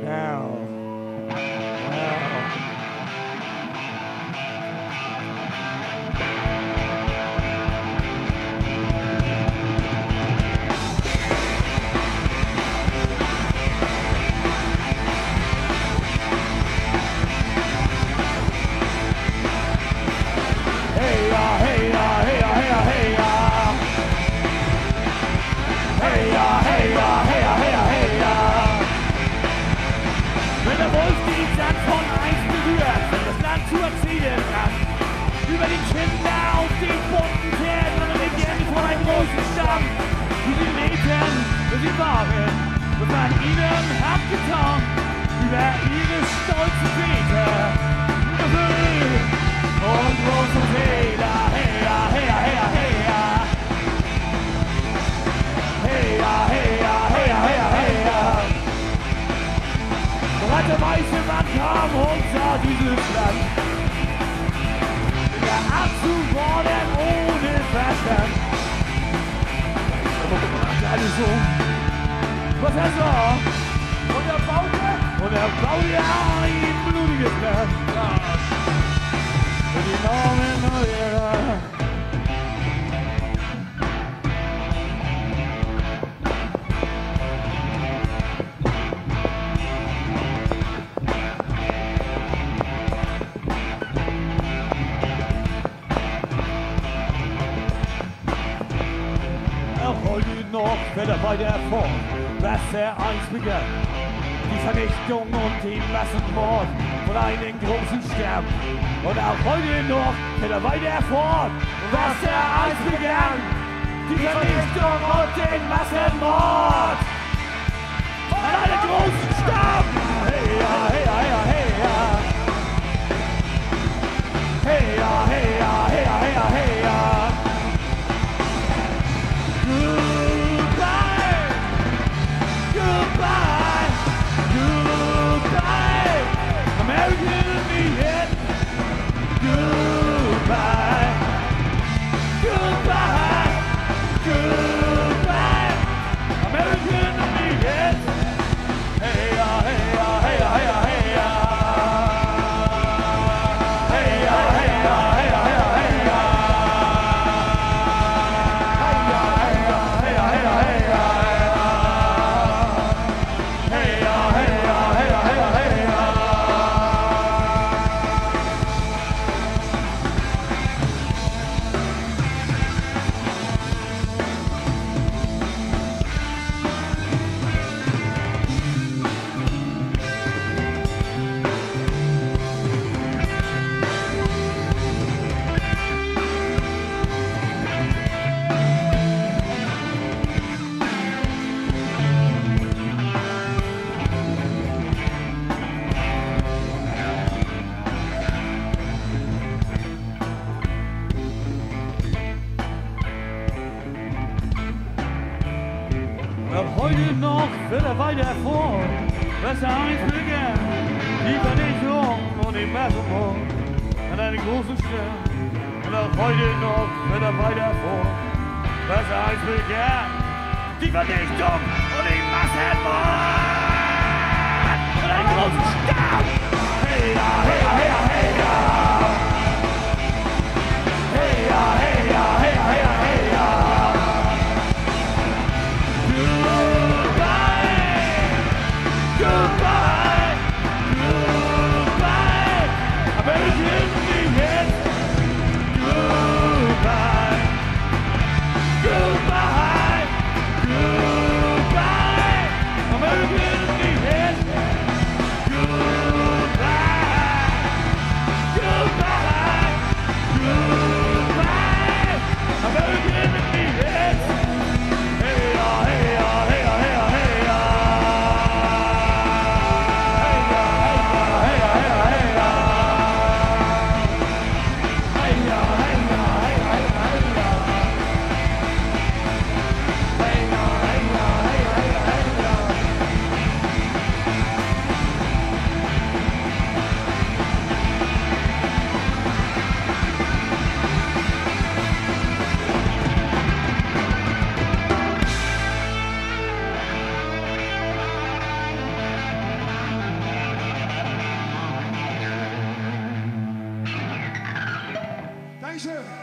Über die Kinder auf den bunten Pferden und regieren vor einem großen Stamm. Die lebten, sie waren, was man ihnen hat getan, über ihre stolzen Väter. Und große Fehler, hey ja, hey ja, hey ja, hey ja. Hey ja, hey ja, hey ja, hey ja, hey ja. Doch der weiße Mann kam und sah dieses Land. Abzugorden ohne Verstand. Alles so, was er sah. Und er baute ein blutiges Bett. Für die Normen neuer. Noch fährt er weiter fort, was er einst begann. Die Vernichtung und den Massenmord von einem großen Stern. Und auch heute noch fährt er weiter fort, was er einst begann. Die Vernichtung und den Massenmord von einem großen Stamm. Hey ja, hey ja, hey ja, hey ja. Hey ja, hey ja, hey ja, hey ja, hey ja. Heute noch fährt er weiter fort, was er einst begann. Die Vernichtung und den Massenmord an einem großen Stern. Und auch heute noch fährt er weiter fort, was er einst begann. Die Vernichtung und den Massenmord an einem großen Stern. Hey ja, hey ja, hey ja, hey ja. Hey ja, hey ja, hey ja, hey ja, hey ja. Goodbye, goodbye, American Indian. Goodbye, goodbye, goodbye, American Dankeschön.